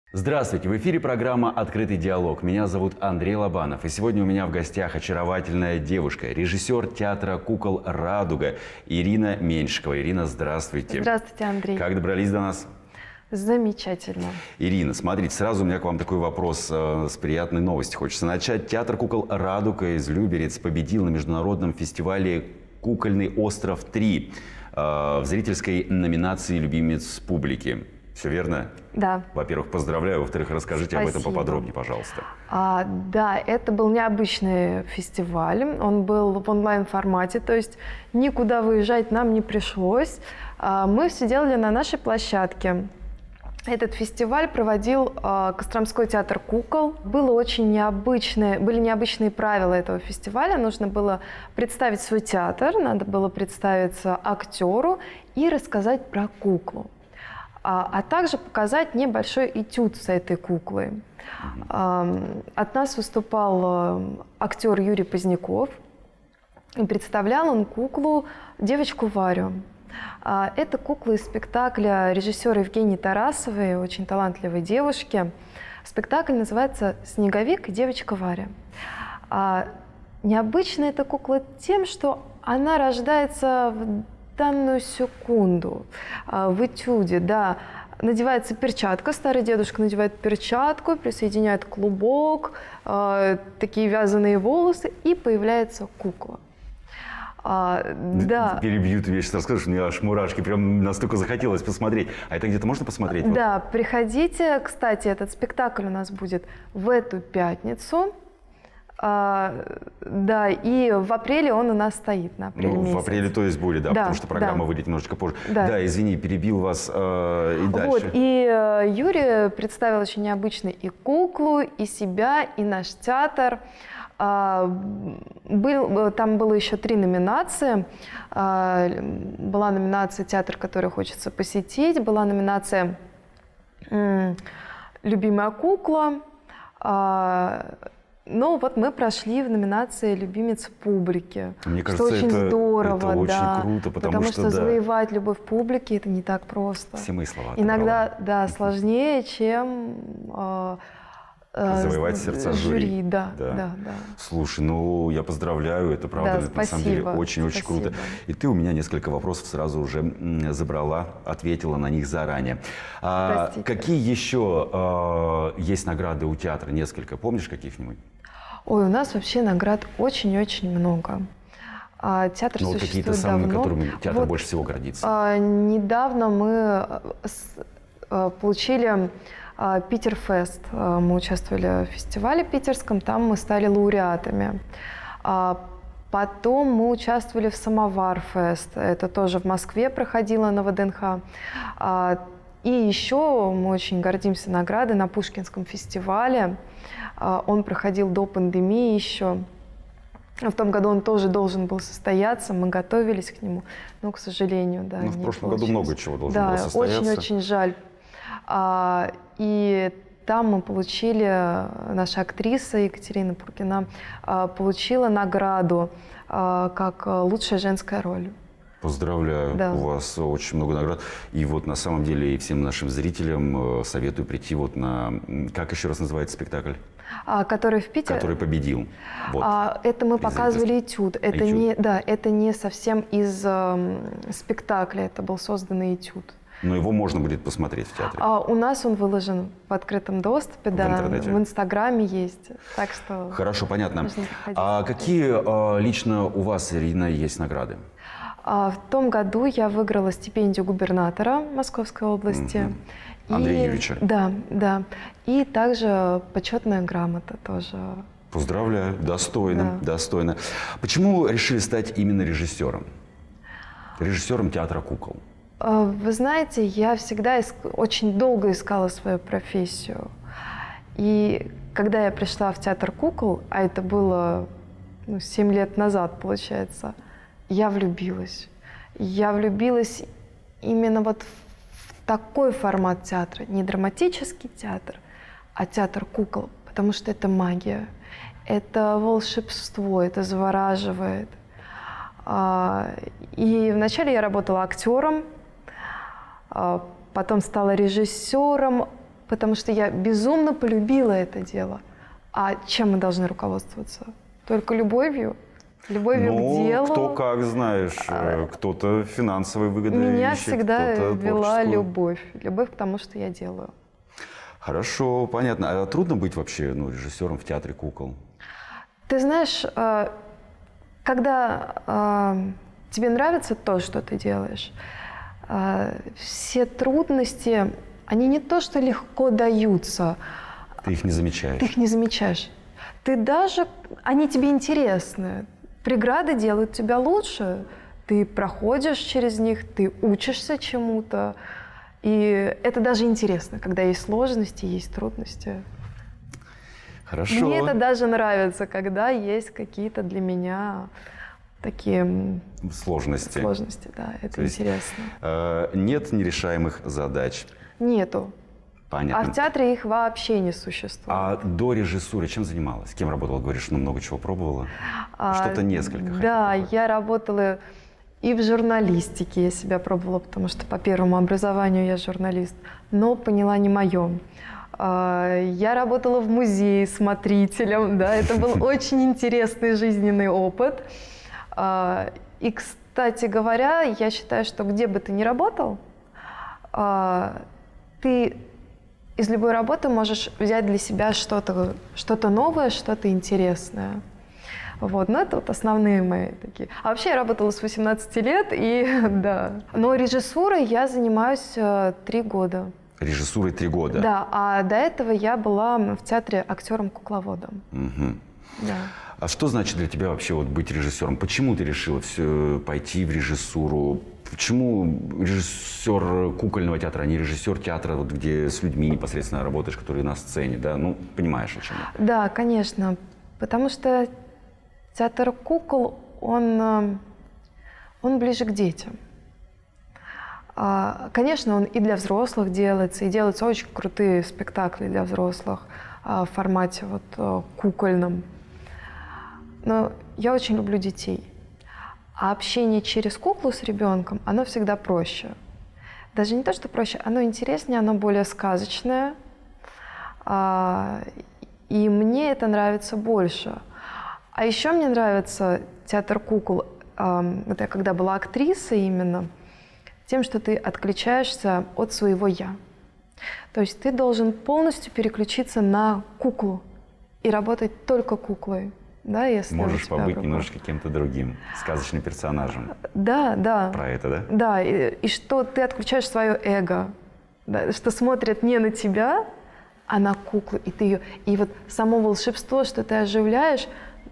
Здравствуйте! В эфире программа «Открытый диалог». Меня зовут Андрей Лобанов. И сегодня у меня в гостях очаровательная девушка, режиссер театра кукол «Радуга» Ирина Меньшикова. Ирина, здравствуйте. Здравствуйте, Андрей. Как добрались до нас? Замечательно. Ирина, смотрите, сразу у меня к вам такой вопрос с приятной новостью. Хочется начать. Театр кукол «Радуга» из Люберец победил на международном фестивале «Кукольный остров-3» в зрительской номинации «Любимец публики». Все верно? Да. Во-первых, поздравляю. Во-вторых, расскажите Спасибо. об этом поподробнее, пожалуйста. Да, это был необычный фестиваль. Он был в онлайн-формате, то есть никуда выезжать нам не пришлось. Мы все делали на нашей площадке. Этот фестиваль проводил Костромской театр кукол. Были необычные правила этого фестиваля. Нужно было представить свой театр, надо было представиться актеру и рассказать про куклу. А также показать небольшой этюд с этой куклой. От нас выступал актер Юрий Поздняков, и представлял он куклу девочку Варю. Это кукла из спектакля режиссера Евгении Тарасовой, очень талантливой девушки. Спектакль называется «Снеговик и девочка Варя». Необычна эта кукла тем, что она рождается в данную секунду в этюде, да, надевается перчатка, старый дедушка надевает перчатку, присоединяет клубок, такие вязаные волосы, и появляется кукла. Да. Перебью, ты сейчас расскажешь, у меня аж мурашки, прям настолько захотелось посмотреть. А это где-то можно посмотреть? Да, приходите. Кстати, этот спектакль у нас будет в эту пятницу. Да, и в апреле он у нас стоит, на апреле месяц. В апреле, то есть, будет, да, потому что программа выйдет немножечко позже. Да, извини, перебил вас, и дальше. Вот, и Юрий представил очень необычно и куклу, и себя, и наш театр. Там было еще 3 номинации. Была номинация «Театр, который хочется посетить», была номинация «Любимая кукла». Но вот мы прошли в номинации «Любимец публики». Мне кажется, что очень здорово, это очень круто, потому что завоевать любовь публики – это не так просто. Все мои слова. Иногда, да, сложнее, чем завоевать сердца жюри. Да. Слушай, ну я поздравляю, это правда, это на самом деле очень-очень круто. И ты у меня несколько вопросов сразу уже забрала, ответила на них заранее. Какие еще есть награды у театра? Несколько. Помнишь каких-нибудь? Ой, у нас вообще наград очень-очень много. Театр существует какие-то самые, давно. которыми театр больше всего гордится? Недавно мы получили Питерфест. Мы участвовали в фестивале питерском, там мы стали лауреатами. Потом мы участвовали в Самоварфест, это тоже в Москве проходило на ВДНХ. И еще мы очень гордимся наградой на Пушкинском фестивале. Он проходил до пандемии еще. В том году он тоже должен был состояться, мы готовились к нему, но, к сожалению, да, в прошлом году много чего должно было состояться. Да, очень-очень жаль. И там мы получили, наша актриса Екатерина Пуркина получила награду как лучшая женская роль. Поздравляю, да. У вас очень много наград. И вот на самом деле и всем нашим зрителям советую прийти вот на, как еще раз называется спектакль? Который в Питере? Который победил. Вот. Это мы показывали этюд. Это не совсем из спектакля, это был созданный этюд. Но его можно будет посмотреть в театре. У нас он выложен в открытом доступе, да, в Инстаграме есть. Так что хорошо, понятно. А какие лично у вас, Ирина, есть награды? В том году я выиграла стипендию губернатора Московской области. Андрея Юрьевича. Да. И также почетная грамота тоже. Поздравляю, достойно. Почему решили стать именно режиссером? Режиссером театра кукол? Вы знаете, я всегда очень долго искала свою профессию. И когда я пришла в театр кукол, а это было 7 лет назад, получается, я влюбилась. Я влюбилась именно вот в такой формат театра. Не драматический театр, а театр кукол. Потому что это магия, это волшебство, это завораживает. И вначале я работала актером, потом стала режиссером, потому что я безумно полюбила это дело. А чем мы должны руководствоваться? Только любовью? Любовью к делу? Кто как, знаешь, кто-то финансовые выгоды Меня ищет, всегда вела любовь. Любовь к тому, что я делаю. Хорошо, понятно. А трудно быть вообще режиссером в театре кукол? Ты знаешь, когда тебе нравится то, что ты делаешь, все трудности, они не то, что легко даются. Ты их не замечаешь. Ты их не замечаешь. Они тебе интересны. Преграды делают тебя лучше. Ты проходишь через них, ты учишься чему-то. И это даже интересно, когда есть сложности, есть трудности. Хорошо. Мне это даже нравится, когда есть какие-то для меня такие сложности. Сложности, да, это интересно. Нет нерешаемых задач? Нету. Понятно. А в театре их вообще не существует. А до режиссуры чем занималась? Кем работала? Говоришь, много чего пробовала? Что-то несколько. Да, я работала и в журналистике. Я себя пробовала, потому что по первому образованию я журналист. Но поняла, не мое. Я работала в музее смотрителем. Да, это был очень интересный жизненный опыт. И, кстати говоря, я считаю, что где бы ты ни работал, ты из любой работы можешь взять для себя что-то новое, что-то интересное. Вот, но это вот основные мои такие. А вообще я работала с 18 лет, и да. Но режиссурой я занимаюсь 3 года. Режиссурой 3 года? Да, а до этого я была в театре актером-кукловодом. Угу. Да. А что значит для тебя вообще быть режиссером? Почему ты решила пойти в режиссуру? Почему режиссер кукольного театра, а не режиссер театра, где с людьми непосредственно работаешь, которые на сцене, да? Понимаешь, о чем я? Да, конечно. Потому что театр кукол, он ближе к детям. Конечно, он и для взрослых делается, и делаются очень крутые спектакли для взрослых в формате кукольном. Но я очень люблю детей. А общение через куклу с ребенком, оно всегда проще. Даже не то, что проще, оно интереснее, оно более сказочное. И мне это нравится больше. А еще мне нравится театр кукол, это я когда была актрисой именно, тем, что ты отключаешься от своего «я». То есть ты должен полностью переключиться на куклу и работать только куклой. Да, если можешь побыть немножечко кем-то другим, сказочным персонажем. Да, да. Про это, да? Да, и что ты отключаешь свое эго, да, что смотрит не на тебя, а на куклу, и ты ее... И вот само волшебство, что ты оживляешь,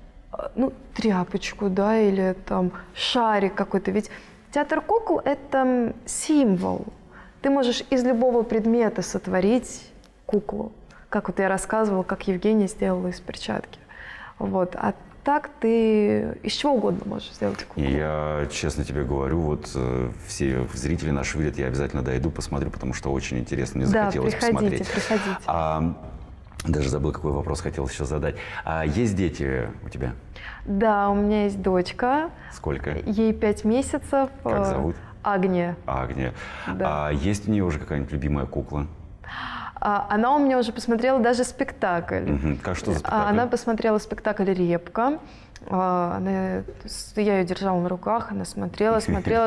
тряпочку, да, или там шарик какой-то. Ведь театр кукол — это символ. Ты можешь из любого предмета сотворить куклу. Как вот я рассказывала, как Евгения сделала из перчатки. Вот. А так ты из чего угодно можешь сделать куклу. Я честно тебе говорю, все зрители наши видят, я обязательно дойду, посмотрю, потому что очень интересно, мне захотелось посмотреть. Да, приходите. Даже забыл, какой вопрос хотел сейчас задать. Есть дети у тебя? Да, у меня есть дочка. Сколько? Ей 5 месяцев. Как зовут? Агния. Агния. Да. Есть у нее уже какая-нибудь любимая кукла? Она у меня уже посмотрела даже спектакль. Как что за спектакль? Она посмотрела спектакль «Репка». Я ее держала на руках, она смотрела.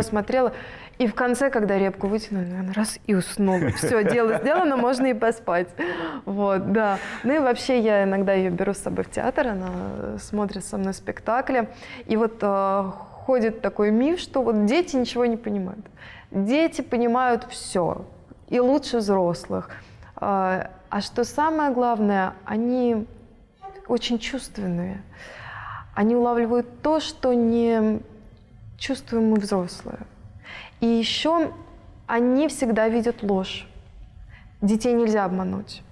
И в конце, когда репку вытянули, она раз и уснула. Все, дело сделано, можно и поспать. Вот, да. Ну и вообще я иногда ее беру с собой в театр, она смотрит со мной спектакли. И ходит такой миф, что дети ничего не понимают. Дети понимают все, и лучше взрослых. А что самое главное, они очень чувственные. Они улавливают то, что не чувствуем мы взрослые. И еще они всегда видят ложь. Детей нельзя обмануть.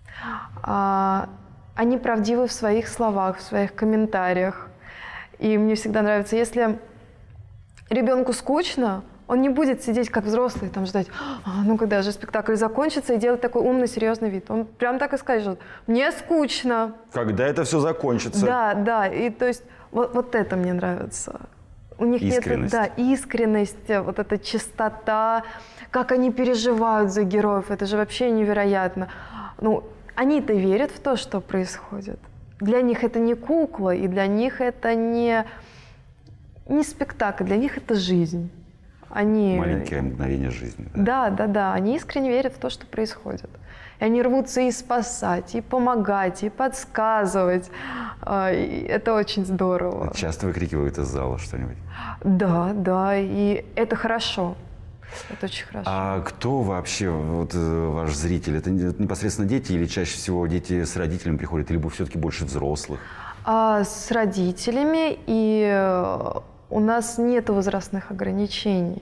Они правдивы в своих словах, в своих комментариях. И мне всегда нравится, если ребенку скучно, он не будет сидеть как взрослый, там ждать, когда же спектакль закончится, и делать такой умный, серьезный вид. Он прям так и скажет: мне скучно. Когда это все закончится? Да. И то есть вот это мне нравится. У них искренность. Нет, искренность, вот эта чистота, как они переживают за героев, это же вообще невероятно. ну, они-то верят в то, что происходит. Для них это не кукла, и для них это не спектакль, для них это жизнь. Они... Маленькое мгновение жизни. Да, да, да. Они искренне верят в то, что происходит. И они рвутся и спасать, и помогать, и подсказывать. И это очень здорово. Часто выкрикивают из зала что-нибудь? Да, да. И это хорошо. Это очень хорошо. А кто вообще вот, ваш зритель? Это непосредственно дети или чаще всего дети с родителями приходят, либо все-таки больше взрослых? С родителями, и у нас нет возрастных ограничений.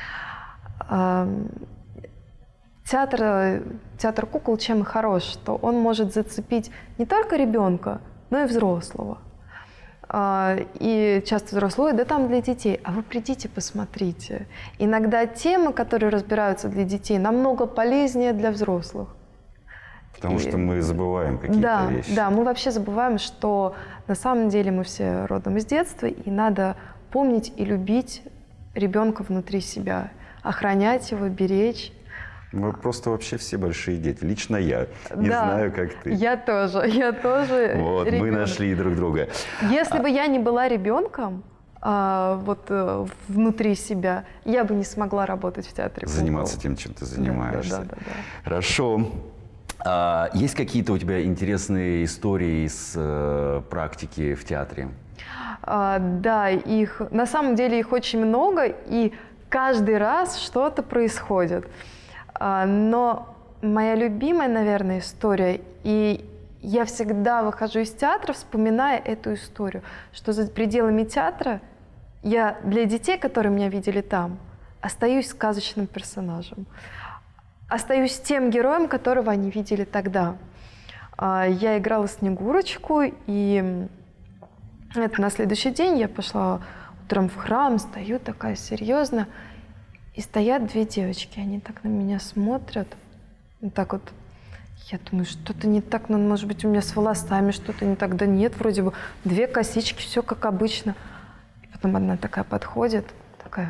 Театр кукол чем и хорош, что он может зацепить не только ребенка, но и взрослого. И часто взрослые, да там для детей, а вы придите, посмотрите. Иногда темы, которые разбираются для детей, намного полезнее для взрослых. Потому что мы забываем какие-то вещи. Да, мы вообще забываем, что на самом деле мы все родом из детства, и надо помнить и любить ребенка внутри себя, охранять его, беречь. Мы просто вообще все большие дети. Лично я. Не знаю, как ты. Я тоже. Вот, ребенок. Мы нашли друг друга. Если бы я не была ребенком, внутри себя, я бы не смогла работать в театре. Заниматься тем, чем ты занимаешься. Да. Хорошо. Есть какие-то у тебя интересные истории из практики в театре? Да, на самом деле их очень много, и каждый раз что-то происходит. Но моя любимая, наверное, история, и я всегда выхожу из театра, вспоминая эту историю, что за пределами театра я для детей, которые меня видели там, остаюсь сказочным персонажем. Остаюсь тем героем, которого они видели тогда. Я играла Снегурочку, и это на следующий день я пошла утром в храм, стою такая серьезная, и стоят две девочки, они так на меня смотрят, вот так вот. Я думаю, что-то не так, ну, может быть, у меня с волосами что-то не так. Да нет, вроде бы две косички, все как обычно. И потом одна такая подходит, такая: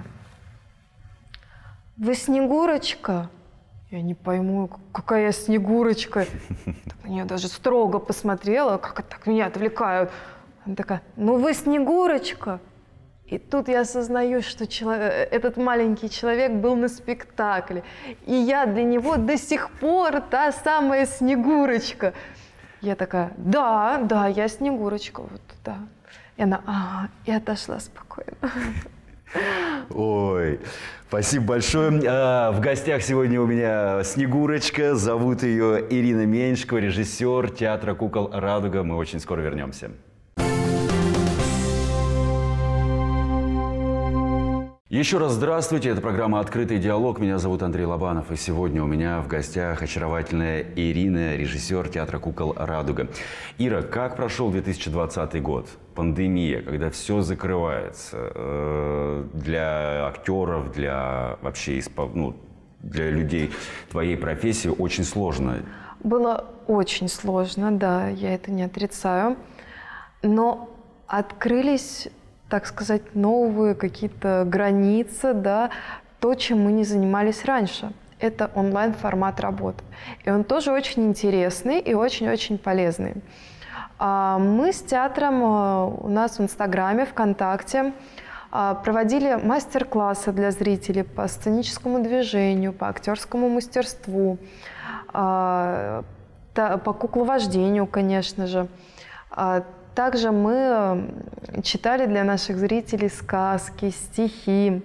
вы Снегурочка? Я не пойму, какая я Снегурочка. На нее даже строго посмотрела, как это так меня отвлекают. Она такая: ну вы Снегурочка. И тут я осознаю, что этот маленький человек был на спектакле. И я для него до сих пор та самая Снегурочка. Я такая: да, я Снегурочка, вот, да. И она: и отошла спокойно. Ой, спасибо большое. В гостях сегодня у меня Снегурочка. Зовут ее Ирина Меньшикова, режиссер театра кукол «Радуга». Мы очень скоро вернемся. Еще раз здравствуйте, это программа «Открытый диалог». Меня зовут Андрей Лобанов, и сегодня у меня в гостях очаровательная Ирина, режиссер театра кукол «Радуга». Ира, как прошел 2020 год? Пандемия, когда все закрывается. Для актеров, для вообще для людей твоей профессии очень сложно. Было очень сложно, да, я это не отрицаю. Но открылись, так сказать, новые какие-то границы, да, то, чем мы не занимались раньше. Это онлайн-формат работы. И он тоже очень интересный и очень-очень полезный. Мы с театром у нас в Инстаграме, ВКонтакте проводили мастер-классы для зрителей по сценическому движению, по актерскому мастерству, по кукловождению, конечно же. Также мы читали для наших зрителей сказки, стихи.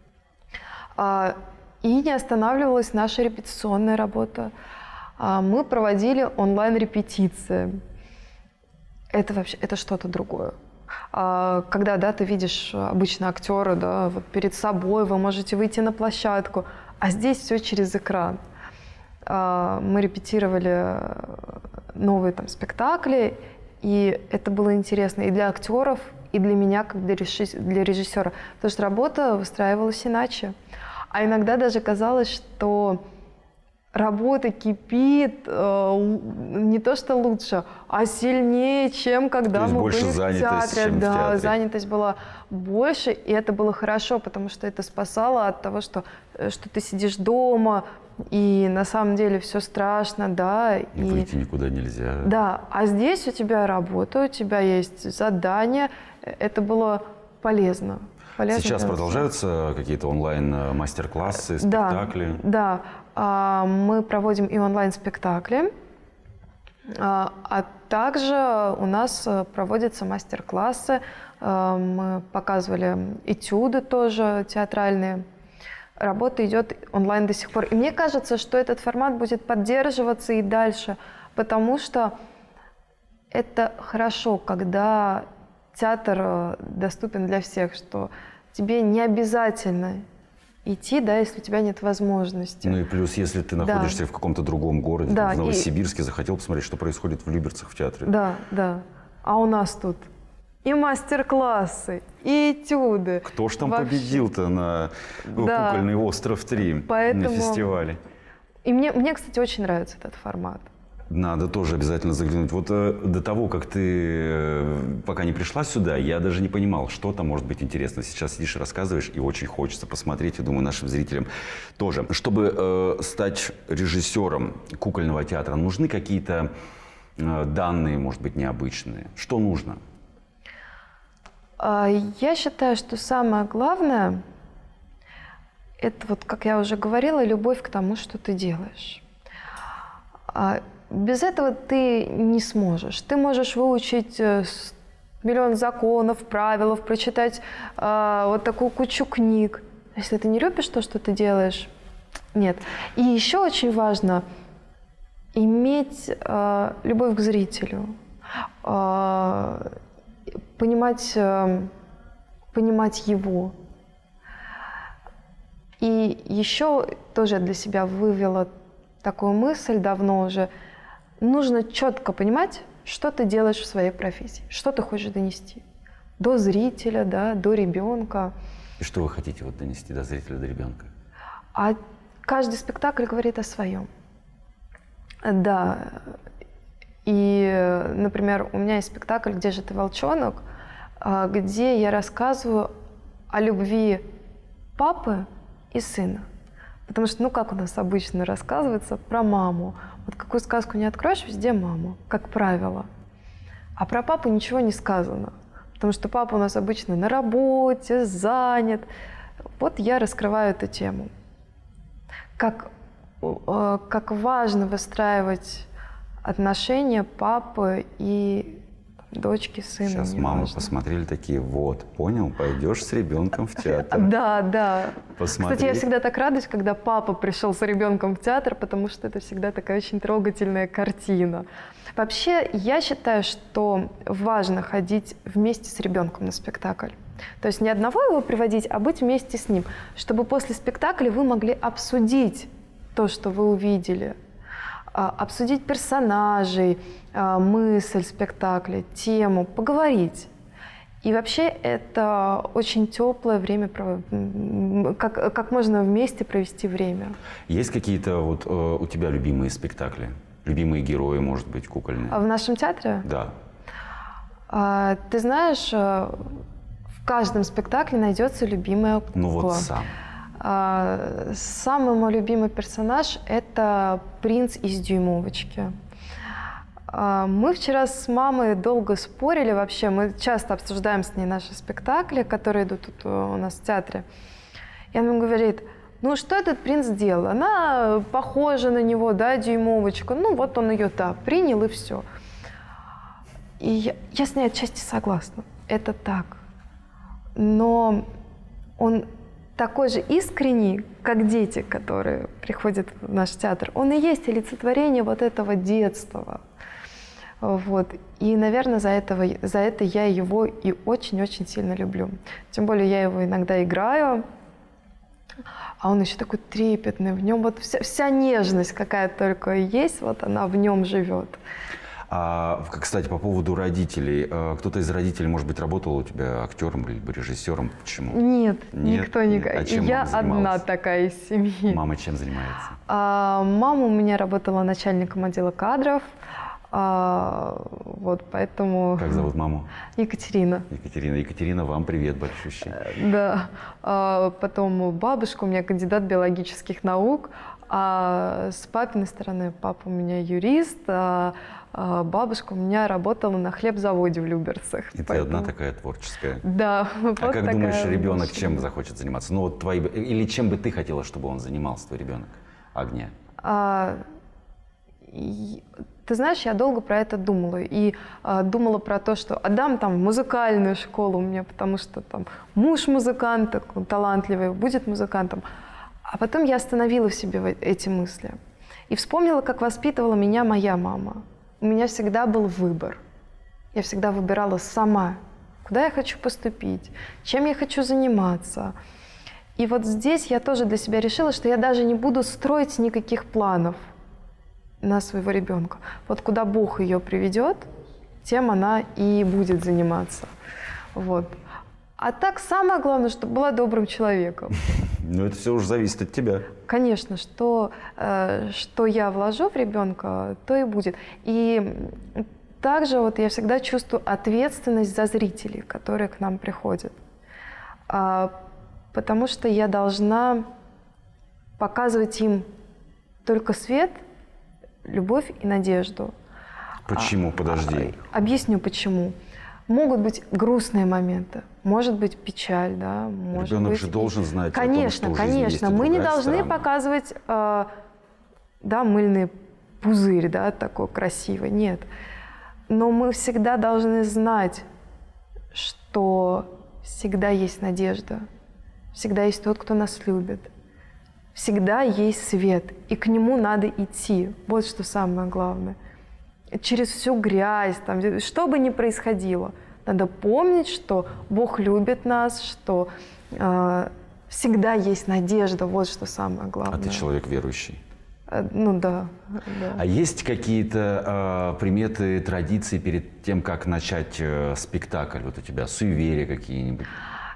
И не останавливалась наша репетиционная работа. Мы проводили онлайн-репетиции. Это что-то другое. Когда, да, ты видишь обычно актера, да, вот перед собой, вы можете выйти на площадку, а здесь все через экран. Мы репетировали новые там спектакли, и это было интересно и для актеров, и для меня, как для режиссера, потому что работа выстраивалась иначе. А иногда даже казалось, что работа кипит не то что лучше, а сильнее, чем когда мы были в театре. Да, занятость была больше, и это было хорошо, потому что это спасало от того, что ты сидишь дома, и на самом деле все страшно, да. И выйти никуда нельзя. Да, а здесь у тебя работа, у тебя есть задания, это было полезно. Сейчас продолжаются какие-то онлайн-мастер-классы, спектакли? Да, мы проводим и онлайн-спектакли, а также у нас проводятся мастер-классы. Мы показывали этюды тоже театральные. Работа идет онлайн до сих пор. И мне кажется, что этот формат будет поддерживаться и дальше, потому что это хорошо, когда театр доступен для всех, что тебе не обязательно идти, да, если у тебя нет возможности. Ну и плюс, если ты находишься в каком-то другом городе, в Новосибирске, захотел посмотреть, что происходит в Люберцах в театре. Да, да. А у нас тут и мастер-классы, и этюды. Кто ж там победил-то на «Кукольный остров 3» на фестивале? И мне, кстати, очень нравится этот формат. Надо тоже обязательно заглянуть. Вот до того, как ты пока не пришла сюда, я даже не понимал, что там может быть интересно. Сейчас сидишь и рассказываешь, и очень хочется посмотреть, я думаю, нашим зрителям тоже. Чтобы стать режиссером кукольного театра, нужны какие-то данные, может быть, необычные? Что нужно? Я считаю, что самое главное – это, вот, как я уже говорила, любовь к тому, что ты делаешь. Без этого ты не сможешь. Ты можешь выучить миллион законов, правил, прочитать вот такую кучу книг. Если ты не любишь то, что ты делаешь, нет. И еще очень важно иметь любовь к зрителю, понимать его. И еще тоже для себя вывела такую мысль давно уже. Нужно четко понимать, что ты делаешь в своей профессии, что ты хочешь донести до зрителя, да, до ребенка. И что вы хотите вот донести до зрителя, до ребенка? А каждый спектакль говорит о своем. Да. И, например, у меня есть спектакль «Где же ты, волчонок?», где я рассказываю о любви папы и сына. Потому что, как у нас обычно рассказывается про маму. Вот какую сказку не откроешь, везде мама, как правило. А про папу ничего не сказано. Потому что папа у нас обычно на работе, занят. Вот я раскрываю эту тему. Как важно выстраивать отношения папы и дочки, сына. Сейчас мамы посмотрели такие, вот, понял, пойдешь с ребенком в театр. Да, да. Посмотри. Кстати, я всегда так радуюсь, когда папа пришел с ребенком в театр, потому что это всегда такая очень трогательная картина. Вообще, я считаю, что важно ходить вместе с ребенком на спектакль. То есть не одного его приводить, а быть вместе с ним, чтобы после спектакля вы могли обсудить то, что вы увидели, обсудить персонажей, мысль спектакля, тему, поговорить. И вообще это очень теплое время, как можно вместе провести время. Есть какие-то вот у тебя любимые спектакли? Любимые герои, может быть, кукольные? В нашем театре? Да. Ты знаешь, в каждом спектакле найдется любимая кукла. Ну вот сам. Самый мой любимый персонаж – это принц из «Дюймовочки». Мы вчера с мамой долго спорили вообще. Мы часто обсуждаем с ней наши спектакли, которые идут тут у нас в театре. И она говорит, что этот принц делал? Она похожа на него, да, «Дюймовочка». Вот он ее, да, принял и все. И я с ней отчасти согласна. Это так. Но он такой же искренний, как дети, которые приходят в наш театр. Он и есть олицетворение вот этого детства. Вот. И, наверное, за это я его и очень-очень сильно люблю. Тем более я его иногда играю, а он еще такой трепетный. В нем вот вся нежность, какая только есть, вот она в нем живет. Кстати, по поводу родителей. Кто-то из родителей, может быть, работал у тебя актером или режиссером? Почему? Нет, никто не... А чем я мама одна такая из семьи. Мама чем занимается? Мама у меня работала начальником отдела кадров. Вот, поэтому... Как зовут маму? Екатерина. Екатерина, вам привет большущий. Да. Потом бабушка у меня кандидат биологических наук. А с папиной стороны папа у меня юрист, а бабушка у меня работала на хлебзаводе в Люберцах. И ты одна такая творческая? Да. А как думаешь, ребенок чем захочет заниматься? Ну вот или чем бы ты хотела, чтобы он занимался, твой ребенок, Агния? Ты знаешь, я долго про это думала. И думала про то, что отдам там музыкальную школу мне, потому что там муж музыкант, такой талантливый, будет музыкантом. А потом я остановила в себе эти мысли. И вспомнила, как воспитывала меня моя мама. У меня всегда был выбор. Я всегда выбирала сама, куда я хочу поступить, чем я хочу заниматься. И вот здесь я тоже для себя решила, что я даже не буду строить никаких планов на своего ребенка. Вот куда Бог ее приведет, тем она и будет заниматься. Вот. А так самое главное, чтобы была добрым человеком. Ну, это все уже зависит от тебя. Конечно, что я вложу в ребенка, то и будет. И также вот я всегда чувствую ответственность за зрителей, которые к нам приходят. Потому что я должна показывать им только свет, любовь и надежду. Почему? Подожди. Объясню, почему. Могут быть грустные моменты, может быть печаль, да, может Ребенок быть... же должен знать, конечно, о том, что у жизни есть и мы не должны сторона. показывать, да, мыльный пузырь, да, такой красивый, нет. Но мы всегда должны знать, что всегда есть надежда, всегда есть тот, кто нас любит, всегда есть свет, и к нему надо идти. Вот что самое главное. Через всю грязь, там, что бы ни происходило, надо помнить, что Бог любит нас, что всегда есть надежда, вот что самое главное. А ты человек верующий? Ну да. А есть какие-то приметы, традиции перед тем, как начать спектакль? Вот у тебя суеверия какие-нибудь?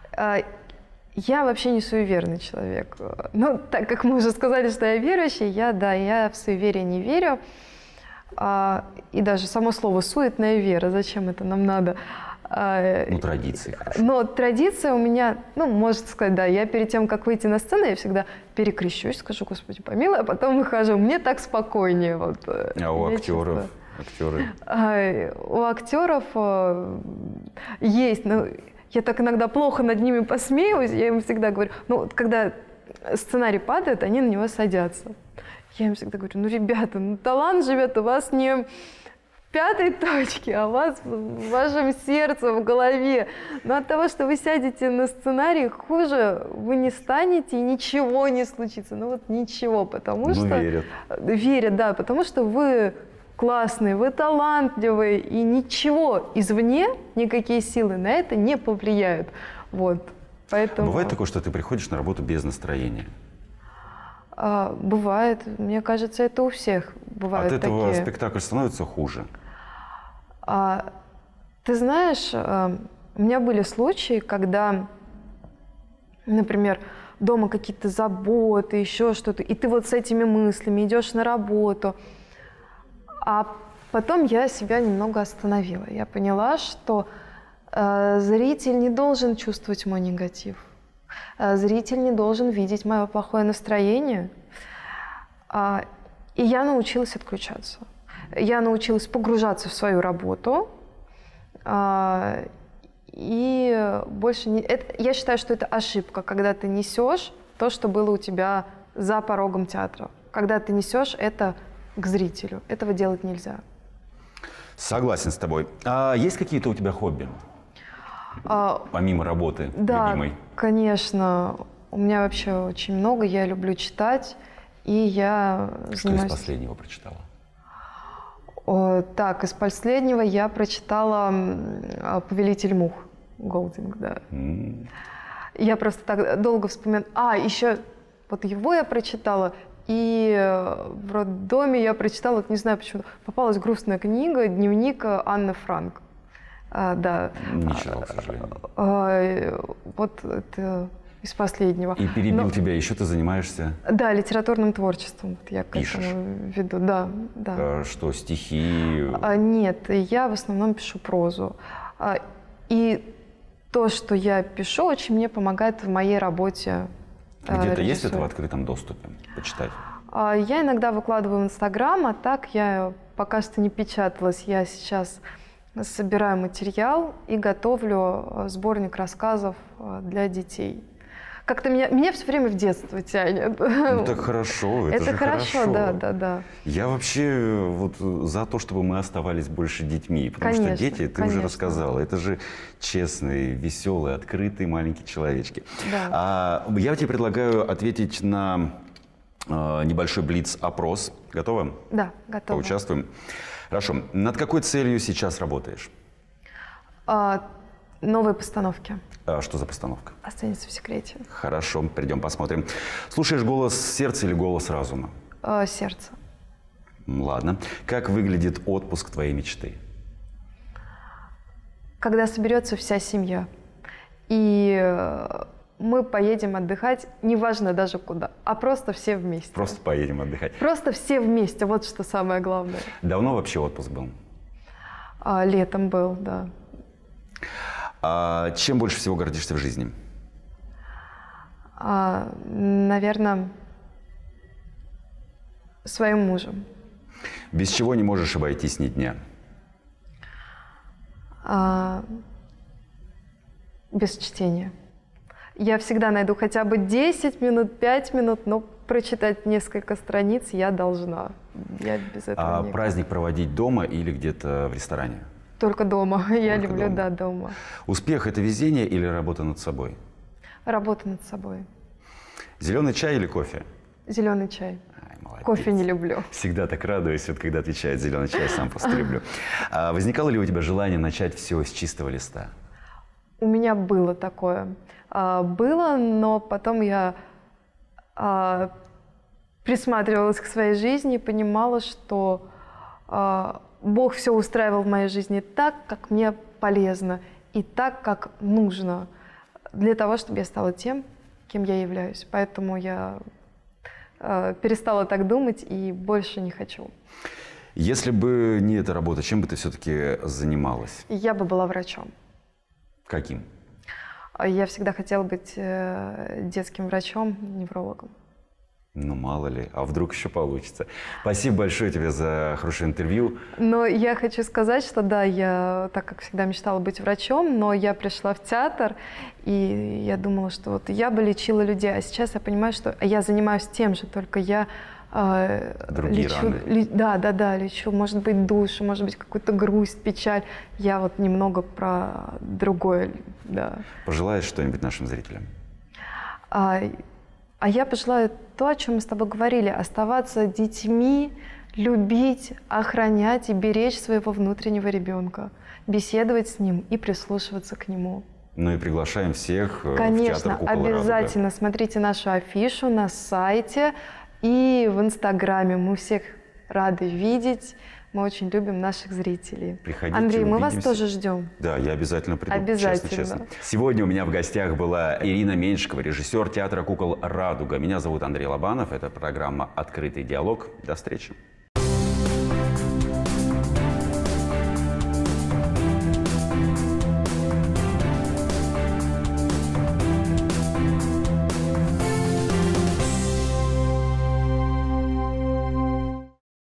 Я вообще не суеверный человек. Ну, так как мы уже сказали, что я верующий, я в суеверие не верю. И даже само слово «суетная вера», зачем это нам надо? Ну, традиции, хорошо. Но традиция у меня, ну, можно сказать, да, я перед тем, как выйти на сцену, я всегда перекрещусь, скажу «Господи помилуй», а потом выхожу. Мне так спокойнее. Вот, а у актеров? У актеров есть, но я так иногда плохо над ними посмеиваюсь, я им всегда говорю, ну, когда сценарий падает, они на него садятся. Я им всегда говорю, ну, ребята, ну, талант живет у вас не в пятой точке, а у вас в вашем сердце, в голове. Но от того, что вы сядете на сценарий, хуже вы не станете, и ничего не случится. Ну, вот ничего, потому что... верят. Верят, да, потому что вы классный, вы талантливый, и ничего извне, никакие силы на это не повлияют. Вот, поэтому... Бывает такое, что ты приходишь на работу без настроения? Бывает. Мне кажется, это у всех бывают такие. От этого такие. спектакль становится хуже? Ты знаешь, у меня были случаи, когда, например, дома какие-то заботы, еще что-то, и ты вот с этими мыслями идешь на работу. А потом я себя немного остановила. Я поняла, что зритель не должен чувствовать мой негатив. Зритель не должен видеть мое плохое настроение. И я научилась отключаться. Я научилась погружаться в свою работу. И больше не... Я считаю, что это ошибка, когда ты несешь то, что было у тебя за порогом театра. Когда ты несешь это к зрителю. Этого делать нельзя. Согласен с тобой. А есть какие-то у тебя хобби? Помимо работы любимой? Да, конечно. У меня вообще очень много. Я люблю читать. И я занимаюсь... Что из последнего прочитала? Так, из последнего я прочитала «Повелитель мух». Голдинг, да. Я просто так долго вспоминаю. Еще вот его я прочитала. И в роддоме я прочитала, не знаю почему, попалась грустная книга «Дневник Анны Франк». Да. Не читал, к сожалению. Вот это из последнего. И перебил тебя, еще ты занимаешься? Да, литературным творчеством. Вот я Пишешь? К этому веду. Да, да. Что, стихи? Нет, я в основном пишу прозу. И то, что я пишу, очень мне помогает в моей работе. Где-то есть это в открытом доступе? Почитать? Я иногда выкладываю в Инстаграм, а так я пока что не печаталась. Я сейчас собираю материал и готовлю сборник рассказов для детей. Как-то меня все время в детство тянет. Ну так хорошо, это же хорошо. Да. Я вообще вот за то, чтобы мы оставались больше детьми, потому конечно, что дети, ты конечно. уже рассказала, это же честные, веселые, открытые маленькие человечки. Да. Я тебе предлагаю ответить на небольшой блиц-опрос. Готова? Да, готова. Поучаствуем. Хорошо. Над какой целью сейчас работаешь? Новые постановки. Что за постановка? Останется в секрете. Хорошо, придем посмотрим. Слушаешь голос сердца или голос разума? Сердце. Ладно. Как выглядит отпуск твоей мечты? Когда соберется вся семья, и мы поедем отдыхать, неважно даже куда, а просто все вместе. Просто поедем отдыхать. Просто все вместе, вот что самое главное. Давно вообще отпуск был? Летом был, да. Чем больше всего гордишься в жизни? Наверное, своим мужем. Без чего не можешь обойтись ни дня? Без чтения. Я всегда найду хотя бы 10 минут, 5 минут, но прочитать несколько страниц я должна. Я без этого никак. Праздник проводить дома или где-то в ресторане? Только дома. Я люблю, да, дома. Успех – это везение или работа над собой? Работа над собой. Зеленый чай или кофе? Зеленый чай. Молодец. Кофе не люблю. Всегда так радуюсь, вот когда отвечает зеленый чай, сам просто люблю. Возникало ли у тебя желание начать все с чистого листа? У меня было такое. Было, но потом я присматривалась к своей жизни и понимала, что Бог все устраивал в моей жизни так, как мне полезно, и так, как нужно, для того, чтобы я стала тем, кем я являюсь. Поэтому я перестала так думать и больше не хочу. Если бы не эта работа, чем бы ты все-таки занималась? Я бы была врачом. Каким? Я всегда хотела быть детским врачом, неврологом. Ну, мало ли. А вдруг еще получится. Спасибо большое тебе за хорошее интервью. Но я хочу сказать, что да, я, так как всегда мечтала быть врачом, но я пришла в театр, и я думала, что вот я бы лечила людей, а сейчас я понимаю, что я занимаюсь тем же, только я другие раны. Да, лечу, может быть, душу, может быть, какую-то грусть, печаль. Я вот немного про другое, да. Пожелаешь что-нибудь нашим зрителям? А я пожелаю то, о чем мы с тобой говорили, оставаться детьми, любить, охранять и беречь своего внутреннего ребенка, беседовать с ним и прислушиваться к нему. Ну и приглашаем всех в Конечно, театр «Кукол Радуга». обязательно смотрите нашу афишу на сайте и в Инстаграме. Мы всех рады видеть. Мы очень любим наших зрителей. Приходите, Андрей, мы увидимся. вас тоже ждем. Да, я обязательно приду. Обязательно. Честно. Сегодня у меня в гостях была Ирина Меньшикова, режиссер театра «Кукол Радуга». Меня зовут Андрей Лобанов. Это программа «Открытый диалог». До встречи.